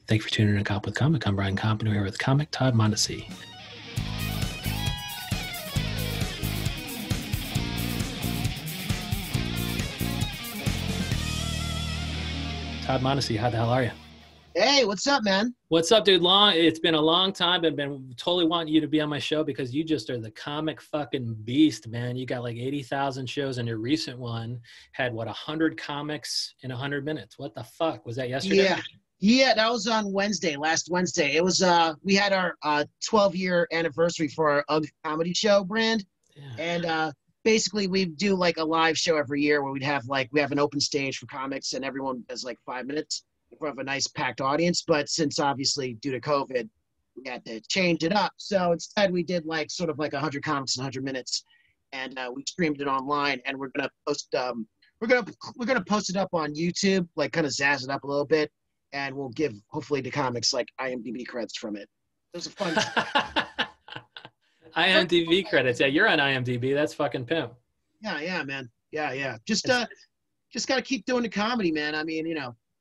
Thank you for tuning in to Cop with Comic. I'm Brian Comp, and we're here with comic Todd Mondesi. Todd Mondesi, how the hell are you? Hey, what's up, man? What's up, dude? It's been a long time. I've been totally wanting you to be on my show because you just are the comic fucking beast, man. You got like 80,000 shows, and your recent one had, 100 comics in 100 minutes. What the fuck? Was that yesterday? Yeah, that was on Wednesday, last Wednesday. It was, we had our 12-year anniversary for our UGG comedy show brand. Yeah. And basically we do like a live show every year where we have an open stage for comics and everyone does like 5 minutes in front of a nice packed audience. But since obviously due to COVID, we had to change it up. So instead we did like sort of like 100 comics in 100 minutes, and we streamed it online, and we're gonna post we're gonna post it up on YouTube, like kind of zazz it up a little bit, and we'll give hopefully the comics like IMDb credits from it. It was a fun. IMDb credits. Yeah, you're on IMDb. That's fucking pimp. Yeah, man. Yeah. Just gotta keep doing the comedy, man. I mean,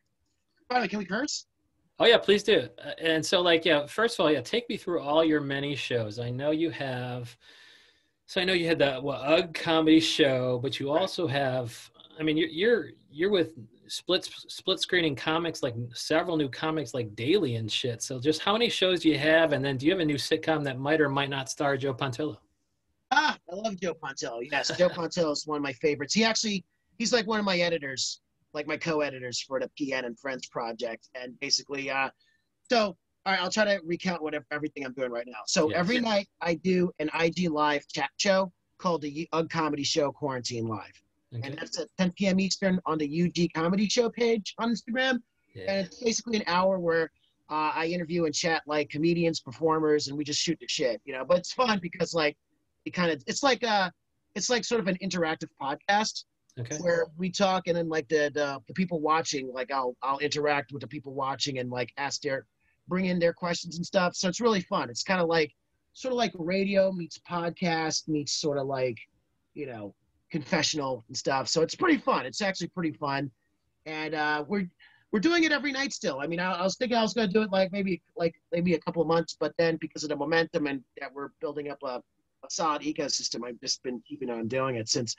by the way, can we curse? Oh yeah, please do. And so, first of all, take me through all your many shows. I know you have. So I know you had the UGG comedy show, but you also have. I mean, you're with split screening comics, like several new comics like daily and shit. So just how many shows do you have? And then do you have a new sitcom that might or might not star Joe Pontillo? I love Joe Pontillo. Yes, Joe Pontillo is one of my favorites. He's like one of my editors, like my co-editors for the PN and Friends project. And basically, so all right, I'll try to recount everything I'm doing right now. So every night I do an IG live chat show called the UGG Comedy Show Quarantine Live. Okay. And that's at 10 p.m. Eastern on the UG Comedy Show page on Instagram. Yeah. And it's basically an hour where I interview and chat like comedians, performers, and we just shoot the shit, But it's fun because it's like sort of an interactive podcast. Okay. Where we talk, and then like the people watching, like I'll interact with the people watching and like bring in their questions and stuff. So it's really fun. It's kind of like sort of like radio meets podcast meets sort of like, confessional and stuff. So it's pretty fun. It's actually pretty fun. And we're doing it every night still. I mean, I was thinking I was going to do it maybe a couple of months, but then because of the momentum and that we're building up a solid ecosystem, I've just been keeping on doing it since,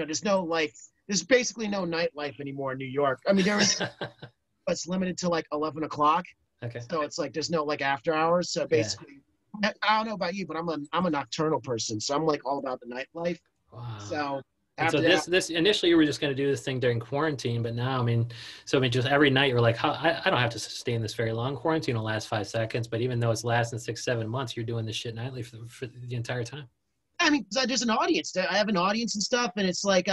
there's basically no nightlife anymore in New York. I mean, there is, but it's limited to like 11 o'clock. Okay. So it's like, there's no like after hours. So basically, I don't know about you, but I'm a nocturnal person. So I'm like all about the nightlife. Wow. So this initially you were just going to do this thing during quarantine, but now, just every night you're like, I don't have to sustain this very long. Quarantine will last 5 seconds, but even though it's lasting 6-7 months, you're doing this shit nightly for the entire time. I mean, there's an audience. I have an audience and stuff, and it's like,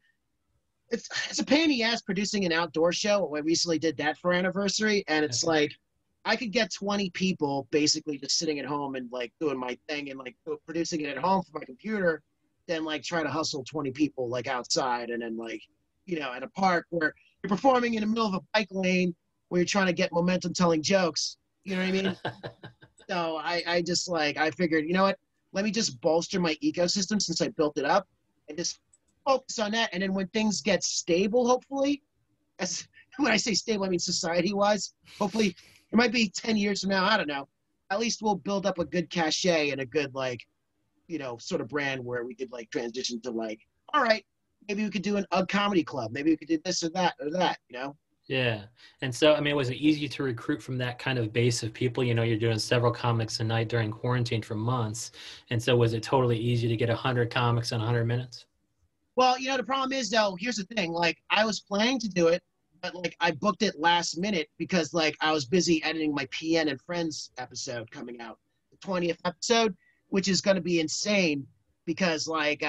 it's a pain in the ass producing an outdoor show. I recently did that for anniversary, and it's like, I could get 20 people basically just sitting at home and like doing my thing and like producing it at home from my computer, then like try to hustle 20 people like outside and then like, at a park where you're performing in the middle of a bike lane where you're trying to get momentum telling jokes. You know what I mean? So I just like, I figured, you know what? Let me just bolster my ecosystem since I built it up and just focus on that. And then when things get stable, hopefully, when I say stable, I mean society-wise, hopefully it might be 10 years from now. I don't know. At least we'll build up a good cachet and a good, sort of brand where we could like transition to like, all right, maybe we could do an UGG comedy club. Maybe we could do this or that. Yeah. And so, was it easy to recruit from that kind of base of people? You're doing several comics a night during quarantine for months. And so was it totally easy to get 100 comics in 100 minutes? Well, the problem is though, here's the thing, like I was planning to do it, but like I booked it last minute because like I was busy editing my PN and Friends episode coming out, the 20th episode, which is going to be insane because like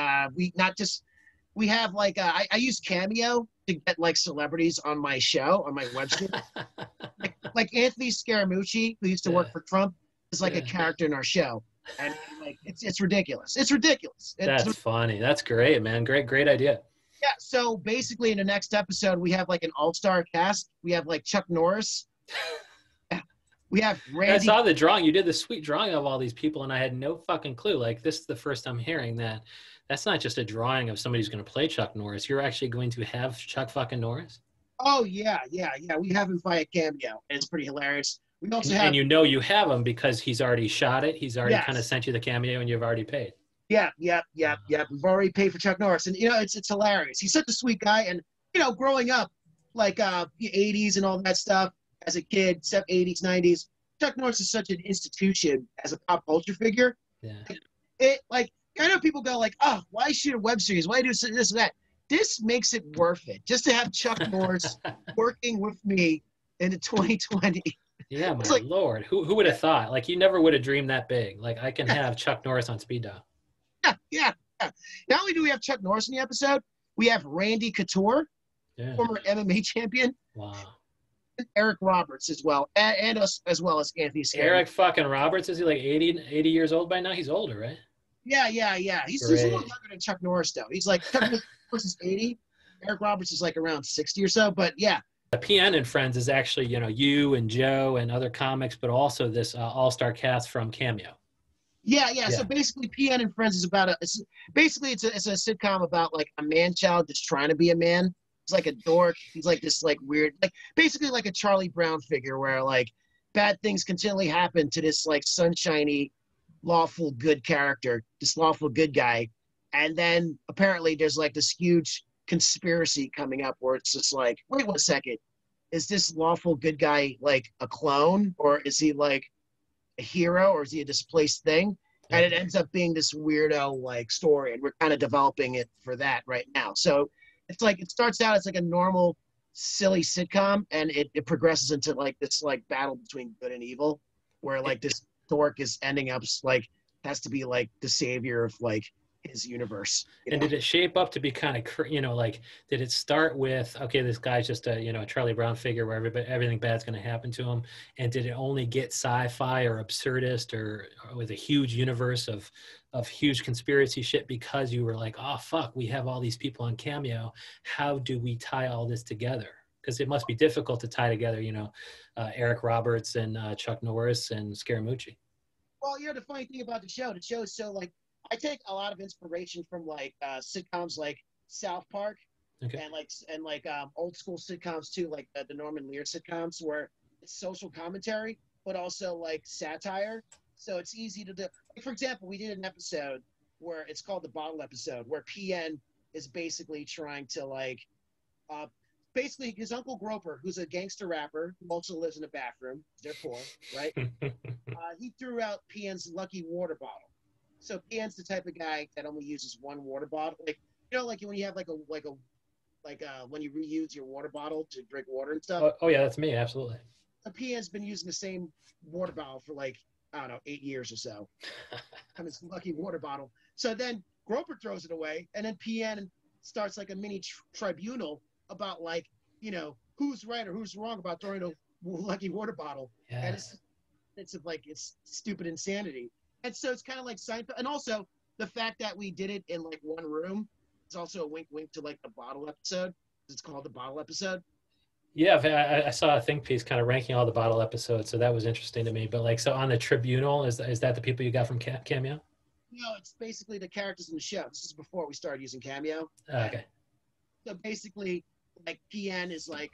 we have like I use Cameo to get like celebrities on my show, on my website. like Anthony Scaramucci, who used to work for Trump, is like a character in our show. And like it's ridiculous. It's ridiculous. That's funny. That's great, man. Great idea. Yeah. So basically in the next episode, we have like an all-star cast. We have like Chuck Norris. We have Randy. I saw the drawing. You did the sweet drawing of all these people, and I had no fucking clue. Like, this is the first time hearing that. That's not just a drawing of somebody who's going to play Chuck Norris. You're actually going to have Chuck fucking Norris? Oh, yeah. We have him via Cameo. It's pretty hilarious. We also And have, you know you have him because he's already shot it. He's already kind of yes, sent you the cameo, and you've already paid. yeah. We've already paid for Chuck Norris, and it's hilarious. He's such a sweet guy, and growing up like the '80s and all that stuff as a kid, '80s, '90s, Chuck Norris is such an institution as a pop culture figure. Yeah. It like I know people go like, oh, why shoot a web series? Why do this and that? This makes it worth it just to have Chuck Norris working with me in 2020. Yeah, It's my like, lord. Who would yeah, have thought? Like you never would have dreamed that big. Like I can yeah, have Chuck Norris on speed dial. yeah. Not only do we have Chuck Norris in the episode, we have Randy Couture, Yeah. former MMA champion, Wow. and Eric Roberts as well, and us as well as Anthony Scary. Eric fucking Roberts, is he like 80 years old by now? He's older, right? Yeah. He's a little younger than Chuck Norris though. He's like Chuck Norris is 80. Eric Roberts is like around 60 or so, but yeah. The PN and Friends is actually, you and Joe and other comics, but also this all-star cast from Cameo. Yeah. So basically, PN and Friends is about it's a sitcom about like a man child that's trying to be a man. He's like a dork. He's like this like weird, like basically like a Charlie Brown figure where like bad things continually happen to this like sunshiny, lawful good character, this lawful good guy, and then apparently there's like this huge conspiracy coming up where it's just like, wait 1 second, is this lawful good guy like a clone or is he like a hero or is he a displaced thing? And it ends up being this weirdo like story, and we're kind of developing it for that right now. So it's like it starts out as like a normal silly sitcom, and it progresses into like this like battle between good and evil, where like this dork is ending up like has to be like the savior of like his universe. And did it shape up to be kind of, like, did it start with, okay, this guy's just a Charlie Brown figure where everything bad's going to happen to him? And did it only get sci-fi or absurdist or with a huge universe of huge conspiracy shit because you were like, oh, fuck, we have all these people on Cameo. How do we tie all this together? Because it must be difficult to tie together, Eric Roberts and Chuck Norris and Scaramucci. Well, the funny thing about the show is so like I take a lot of inspiration from like sitcoms like South Park, okay, and old school sitcoms too, like the Norman Lear sitcoms where it's social commentary but also like satire. So it's easy to do. Like, for example, we did an episode where it's called the Bottle Episode, where PN is basically trying to like basically his uncle Groper, who's a gangster rapper who also lives in a bathroom. They're poor, right? He threw out PN's lucky water bottle. So PN's the type of guy that only uses one water bottle. Like like when you have when you reuse your water bottle to drink water and stuff. Oh yeah, that's me, absolutely. So PN's been using the same water bottle for like I don't know 8 years or so. On his lucky water bottle. So then Groper throws it away, and then PN starts like a mini tribunal about like who's right or who's wrong about throwing a lucky water bottle. Yes. And it's stupid insanity. And so it's kind of like Seinfeld. And also the fact that we did it in like one room is also a wink to like the Bottle Episode. It's called the Bottle Episode. Yeah, I saw a think piece kind of ranking all the Bottle episodes, so that was interesting to me. But like, so on the Tribunal, is that the people you got from Cameo? No, it's basically the characters in the show. This is before we started using Cameo. Okay. So basically, like PN is like,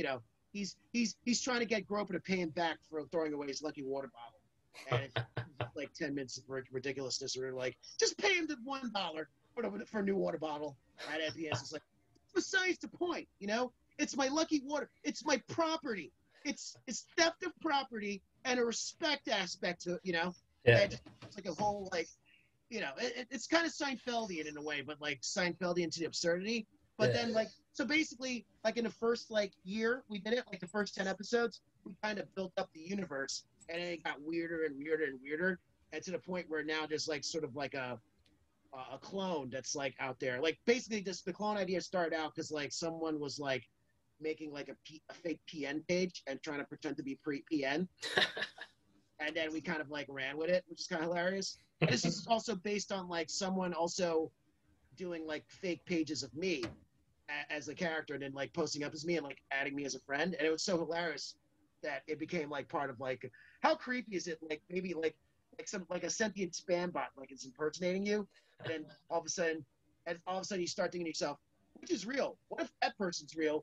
he's trying to get Groper to pay him back for throwing away his lucky water bottle. And it's like 10 minutes of ridiculousness. Or like, just pay him the $1 for a new water bottle. Right at the end, it's like, besides the point, it's my lucky water. It's my property. It's theft of property and a respect aspect to it. Yeah. It's like a whole like, it's kind of Seinfeldian in a way, but like Seinfeldian to the absurdity. But then like, so basically, like in the first like year we did it, like the first 10 episodes, we kind of built up the universe. And then it got weirder and weirder and weirder, and to the point where now there's like sort of like a clone that's like out there. Like basically, the clone idea started out because like someone was like making like a fake PN page and trying to pretend to be pre-PN, and then we kind of like ran with it, which is kind of hilarious. This is also based on like someone also doing like fake pages of me as a character and then like posting up as me and like adding me as a friend, and it was so hilarious that it became like part of like how creepy is it like maybe like some like a sentient spam bot like it's impersonating you, and then all of a sudden you start thinking to yourself, which is real? What if that person's real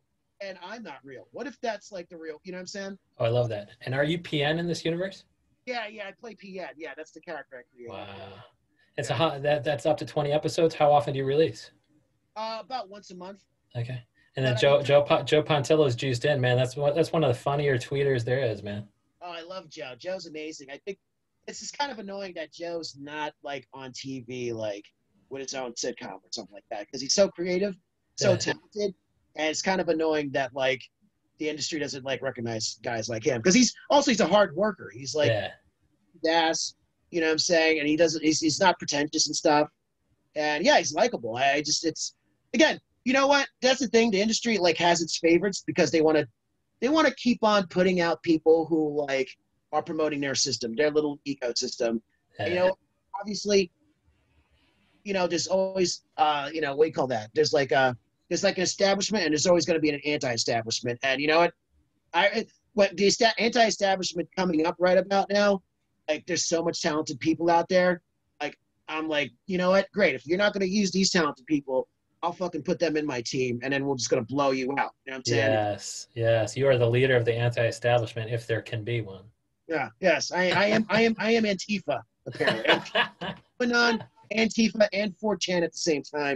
and I'm not real? What if that's like the real? You know what I'm saying? Oh, I love that. And are you PN in this universe? Yeah, yeah. I play PN. Yeah, that's the character I created. Wow. It's Yeah. that's up to 20 episodes. How often do you release? About once a month. Okay. And then But I mean, Joe Pontillo's juiced in, man. That's one of the funnier tweeters there is, man. oh, I love Joe. Joe's amazing. I think it's just kind of annoying that Joe's not like on TV, like with his own sitcom or something like that, because he's so creative, so Yeah. talented, and it's kind of annoying that like the industry doesn't like recognize guys like him because he's a hard worker. He's like Yeah. gas, you know what I'm saying, and he's not pretentious and stuff, and yeah, he's likable. I just it's again, you know what? That's the thing. The industry like has its favorites because they want to keep on putting out people who like are promoting their system, their little ecosystem. You know, obviously, there's always what do you call that? There's like an establishment, and there's always going to be an anti-establishment. And you know what? What the anti-establishment coming up right about now, like there's so much talented people out there. Like I'm like, you know what? Great. If you're not going to use these talented people, I'll fucking put them in my team, and then we're just gonna blow you out. You know what I'm saying? Yes. You are the leader of the anti-establishment, if there can be one. Yeah. Yes. I am Antifa apparently. On Antifa and 4chan at the same time.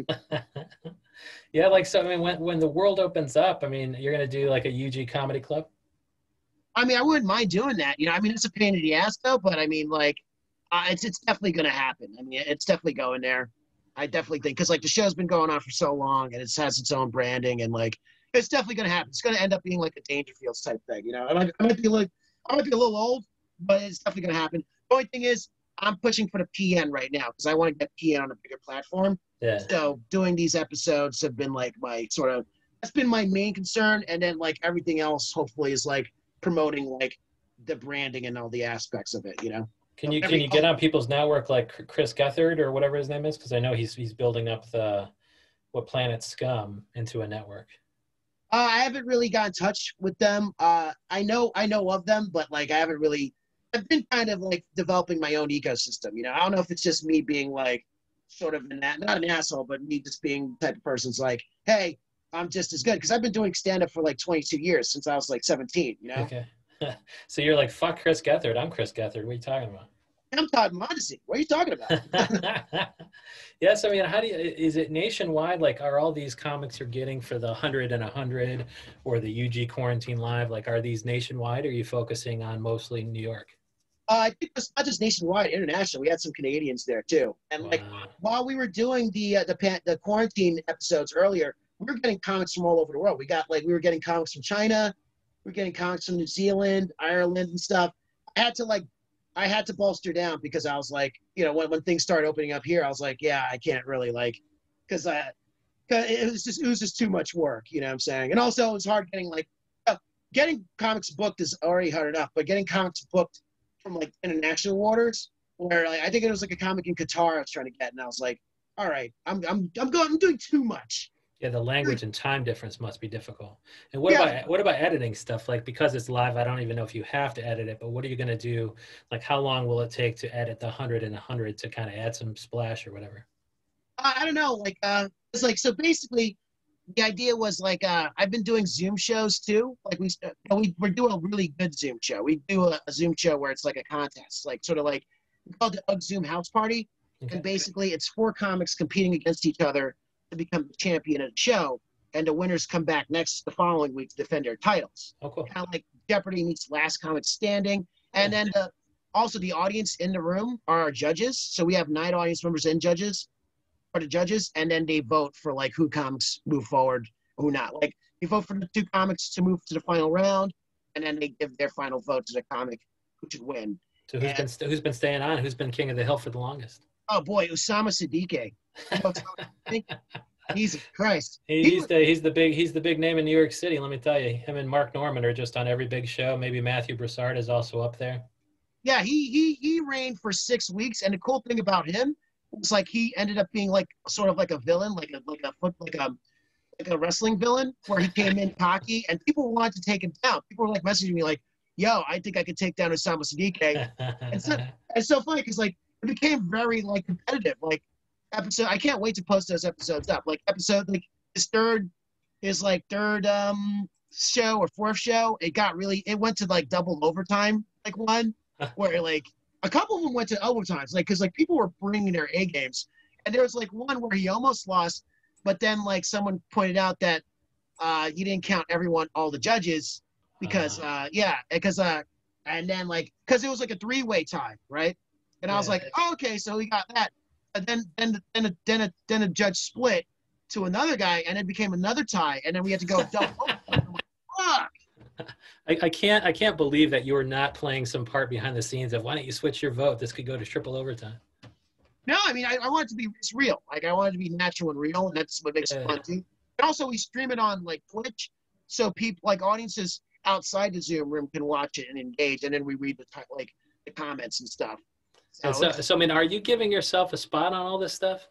Yeah, like so. I mean, when the world opens up, I mean, you're gonna do like a UG comedy club. I mean, I wouldn't mind doing that. I mean, it's a pain in the ass though, but I mean, like, it's definitely gonna happen. I mean, it's definitely going there. I definitely think because like the show's been going on for so long and it has its own branding and like it's definitely going to happen. It's going to end up being like a Dangerfields type thing. I might be a little old, but it's definitely going to happen. The only thing is I'm pushing for the PN right now because I want to get PN on a bigger platform. Yeah. So doing these episodes have been like that's been my main concern, and then like everything else hopefully is like promoting like the branding and all the aspects of it. Can you get on people's network like Chris Gethard or whatever his name is? Because I know he's building up what Planet Scum into a network. I haven't really got in touch with them. I know of them, but like I haven't really. I've been kind of like developing my own ecosystem. I don't know if it's just me being like sort of not an asshole, but me just being the type of person's like, hey, I'm just as good because I've been doing stand up for like 22 years since I was like 17. Okay. So you're like, fuck Chris Gethard. I'm Chris Gethard. What are you talking about? I'm Todd Mondesi. What are you talking about? Yes, I mean, is it nationwide? Like, are all these comics you're getting for the 100 and 100 or the UG Quarantine Live, like, are these nationwide or are you focusing on mostly New York? I think it's not just nationwide, international. We had some Canadians there too. And like while we were doing the quarantine episodes earlier, we were getting comics from all over the world. We were getting comics from China, we were getting comics from New Zealand, Ireland, and stuff. I had to bolster down because I was like, when things started opening up here, I was like, yeah, I can't really like, because it was just too much work, you know what I'm saying? And also it was hard getting comics booked is already hard enough, but getting comics booked from like international waters, where like, I think it was like a comic in Qatar I was trying to get, and I was like, all right, I'm doing too much. Yeah, the language and time difference must be difficult. And what about editing stuff? Like, because it's live, I don't even know if you have to edit it, but what are you going to do? Like, how long will it take to edit the 100 and 100 to kind of add some splash or whatever? I don't know. Like, it's like, so basically the idea was like, I've been doing Zoom shows too. Like we're doing a really good Zoom show. We do a Zoom show where it's like a contest, like sort of like we call it the UG Zoom House Party. Okay. And basically it's 4 comics competing against each other to become the champion of the show, and the winners come back the following week to defend their titles. Oh, cool. Kind of like Jeopardy meets Last Comic Standing. And then also the audience in the room are our judges. So we have 9 audience members and judges, are the judges, and then they vote for like who comics move forward, who not. Like you vote for the 2 comics to move to the final round, and then they give their final vote to the comic who should win. So who's been staying on? Who's been king of the hill for the longest? Oh boy, Osama Siddiqui. Jesus Christ. He's the big name in New York City. Let me tell you, him and Mark Norman are just on every big show. Maybe Matthew Broussard is also up there. Yeah, he reigned for 6 weeks, and the cool thing about him was like he ended up being like sort of like a villain, like a wrestling villain, where he came in cocky, and people wanted to take him down. People were like messaging me like, "Yo, I think I could take down Osama Siddiqui." It's so funny because like it became very like competitive. Like episode, I can't wait to post those episodes up. Like episode, like his third show or fourth show, it went to like double overtime, like one where like a couple of them went to overtimes, like because like people were bringing their A games, and there was like one where he almost lost, but then like someone pointed out that you didn't count all the judges because and then like because it was like a three-way tie, right? And I was like, oh, okay, so we got that. And then a judge split to another guy, and it became another tie, and then we had to go double. Fuck. I can't believe that you were not playing some part behind the scenes of why don't you switch your vote? This could go to triple overtime. No, I mean I want it to be real. Like I want it to be natural and real, and that's what makes it fun too. And also we stream it on like Twitch, so people like audiences outside the Zoom room can watch it and engage, and then we read the comments and stuff. So I mean, are you giving yourself a spot on all this stuff?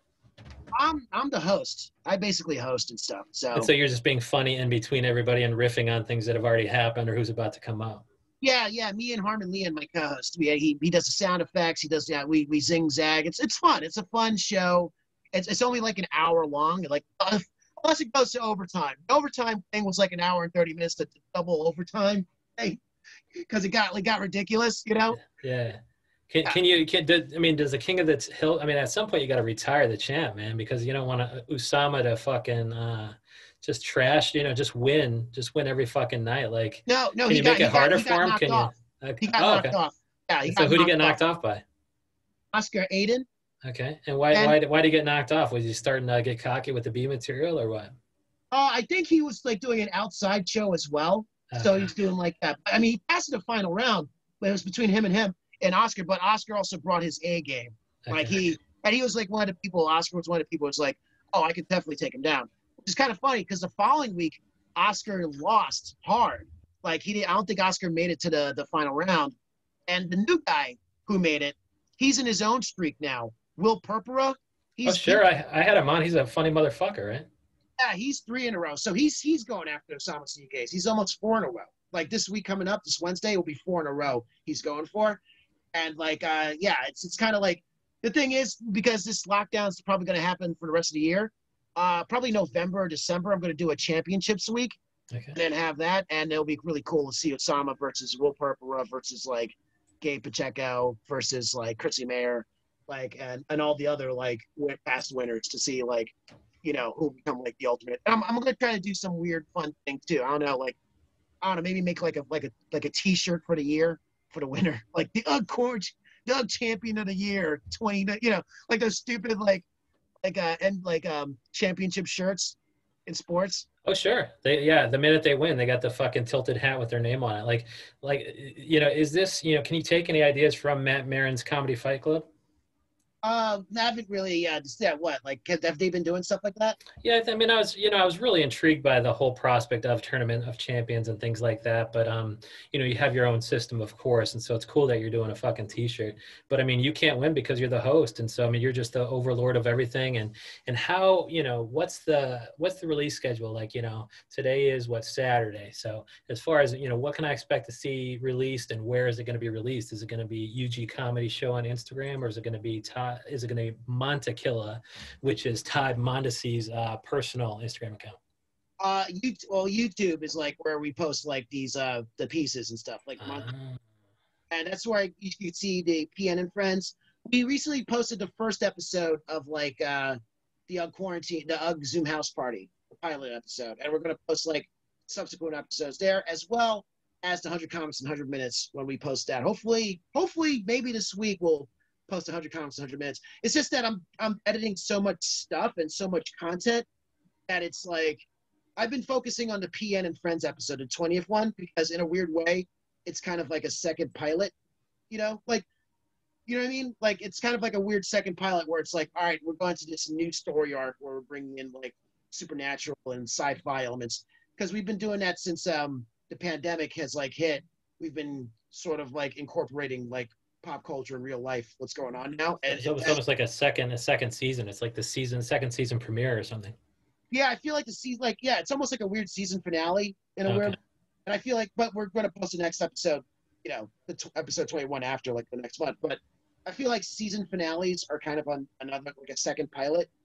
I'm the host. I basically host and stuff. And so you're just being funny in between everybody and riffing on things that have already happened or who's about to come out. Yeah. Me and Harmon Lee and my co-host. He does the sound effects. He does we zing zag. It's fun. It's a fun show. It's only like an hour long. Like unless it goes to overtime. The overtime thing was like an hour and 30 minutes to double overtime thing because it got ridiculous, you know. Yeah. Does the King of the Hill, I mean, at some point you got to retire the champ, man, because you don't want Usama to fucking just trash, just win every fucking night. Like, no, can you make it harder for him? Can you? He got knocked off. Yeah. So who did he get knocked off by? Oscar Aiden. Okay. And why did he get knocked off? Was he starting to get cocky with the B material or what? I think he was like doing an outside show as well. Okay. So he's doing like that. I mean, he passed the final round, but it was between him and Oscar, but Oscar also brought his A game. Okay. Like he was like one of the people. Oscar was one of the people who's like, oh, I could definitely take him down. Which is kind of funny because the following week, Oscar lost hard. Like I don't think Oscar made it to the final round. And the new guy who made it, he's in his own streak now. Will Purpura. I had him on. He's a funny motherfucker, right? Yeah, he's 3 in a row. So he's going after Osama Sneakers. He's almost 4 in a row. Like this week coming up, this Wednesday will be 4 in a row. He's going for. And like, it's kind of like the thing is because this lockdown is probably going to happen for the rest of the year. Probably November or December, I'm going to do a championships week, and then have that, and it'll be really cool to see Osama versus Will Purpura versus like Gabe Pacheco versus like Chrissy Mayer, like and all the other like past winners to see like who become like the ultimate. And I'm going to try to do some weird fun thing too. I don't know, maybe make like a T-shirt for the year. For the winner, like the UGG champion of the year 20, like those stupid championship shirts in sports. Oh sure, the minute they win, they got the fucking tilted hat with their name on it. Is this can you take any ideas from Matt Maron's Comedy Fight Club? I haven't really what, like have they been doing stuff like that? Yeah, I mean I was really intrigued by the whole prospect of Tournament of Champions and things like that, but you have your own system, of course, and so it's cool that you're doing a fucking t-shirt, but I mean you can't win because you're the host, and so I mean you're just the overlord of everything. And how what's the release schedule like? Today is Saturday, so as far as what can I expect to see released, and where is it going to be released? Is it going to be UG Comedy Show on Instagram, or is it going to be is it going to be Montequilla, which is Todd Mondesi's personal Instagram account? YouTube is like where we post like these the pieces and stuff like, and that's where you can see the PN and Friends. We recently posted the first episode of like the UGG Zoom House Party, the pilot episode, and we're going to post like subsequent episodes there as well as the 100 Comics in 100 Minutes when we post that. Hopefully, maybe this week we'll post 100 comics in 100 minutes. It's just that I'm editing so much stuff and so much content that it's like I've been focusing on the PN and Friends episode, the 20th one, because in a weird way, it's kind of like a second pilot, like, you know what I mean? Like, it's kind of like a weird second pilot where it's like, all right, we're going to this new story arc where we're bringing in like supernatural and sci-fi elements, because we've been doing that since the pandemic has like hit. We've been sort of like incorporating like pop culture in real life, what's going on now, and it's almost like a second season. It's like the second season premiere or something. Yeah, I feel like the season, like, yeah, it's almost like a weird season finale in a weird. And I feel like, but we're going to post the next episode, episode 21 after like the next month. But I feel like season finales are kind of on another like a second pilot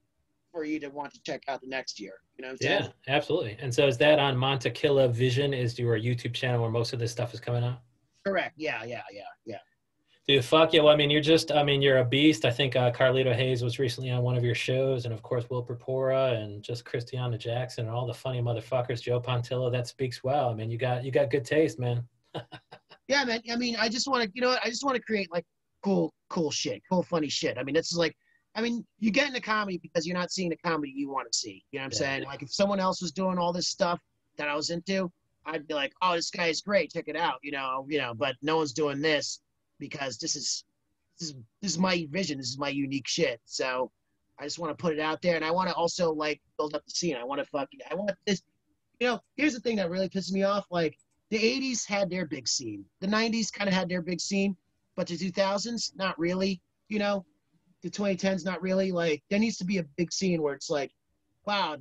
for you to want to check out the next year. You know what I'm Yeah, saying? absolutely. And so is that on Montequilla Vision? Is your YouTube channel where most of this stuff is coming out? Correct. Yeah. Dude, fuck yeah. Well, I mean, you're a beast. I think Carlito Hayes was recently on one of your shows, and of course, Will Purpura and just Christiana Jackson and all the funny motherfuckers, Joe Pontillo. That speaks well. I mean, you got good taste, man. Yeah, man. I mean, I just want to, you know what? I just want to create like cool shit, cool, funny shit. I mean, this is like, I mean, you get into comedy because you're not seeing the comedy you want to see. You know what I'm Yeah. saying? Like, if someone else was doing all this stuff that I was into, I'd be like, oh, this guy is great. Check it out. But no one's doing this because this is my vision. This is my unique shit. So I just want to put it out there, and I want to also like build up the scene. I want this. Here's the thing that really pisses me off. Like the '80s had their big scene, the '90s kind of had their big scene, but the 2000s not really. You know, the 2010s not really. Like there needs to be a big scene where it's like, wow,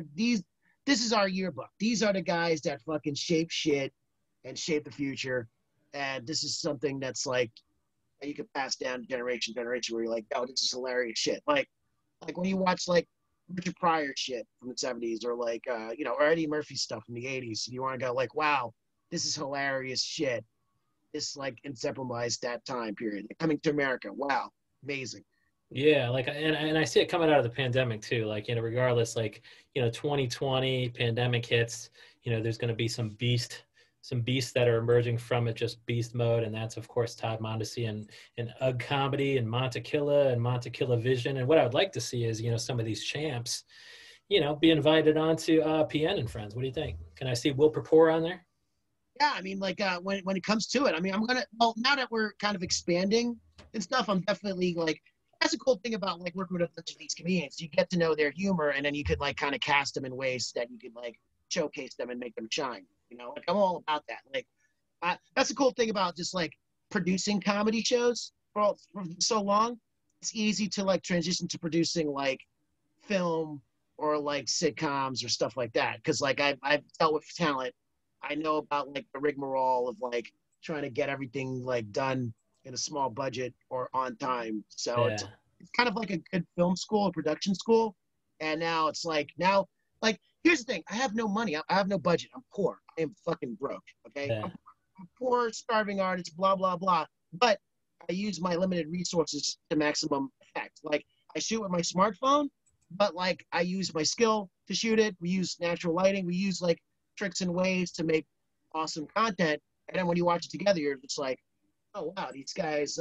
this is our yearbook. These are the guys that fucking shape shit and shape the future, and this is something that's like you could pass down generation to generation where you're like, oh, this is hilarious shit. Like when you watch like Richard Pryor shit from the '70s or like or Eddie Murphy stuff from the '80s, you want to go like, wow, this is hilarious shit. This like inseparabilized that time period. Like, Coming to America, wow, amazing. Yeah, like and I see it coming out of the pandemic too. Like, regardless, like, 2020 pandemic hits, there's going to be some beasts that are emerging from it, just beast mode, and that's of course Todd Mondesi and UG Comedy and Montequilla Vision. And what I would like to see is, some of these champs, be invited onto PN and Friends. What do you think? Can I see Will Purpura on there? Yeah, I mean, like when it comes to it, I mean, now that we're kind of expanding and stuff, I'm definitely like that's a cool thing about like working with a bunch of these comedians. You get to know their humor, and then you could like kind of cast them in ways that you could like showcase them and make them shine. Like I'm all about that. Like that's the cool thing about just like producing comedy shows for so long. It's easy to like transition to producing like film or like sitcoms or stuff like that because like I've dealt with talent. I know about like the rigmarole of like trying to get everything like done in a small budget or on time. So it's Yeah. it's kind of like a good film school, a production school. And now it's like now like here's the thing: I have no money, I have no budget, I'm poor, I am fucking broke. Okay, Yeah. I'm a poor, starving artist, blah blah blah. But I use my limited resources to maximum effect. Like I shoot with my smartphone, but like I use my skill to shoot it. We use natural lighting. We use like tricks and ways to make awesome content. And then when you watch it together, you're just like, oh wow, these guys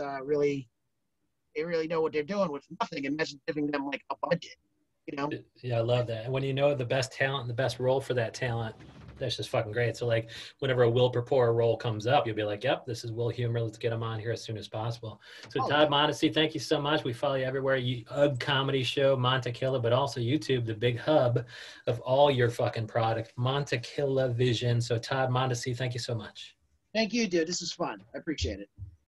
they really know what they're doing with nothing. Imagine giving them like a budget, you know? Yeah, I love that. And when you know the best talent and the best role for that talent, that's just fucking great. So like whenever a Will Purpura role comes up, you'll be like, yep, this is Will Humor. Let's get him on here as soon as possible. So Oh Todd yeah. Modesty, thank you so much. We follow you everywhere. You UG Comedy Show, Montequilla, but also YouTube, the big hub of all your fucking product, Montequilla Vision. So Todd Modesty, thank you so much. Thank you, dude. This was fun. I appreciate it.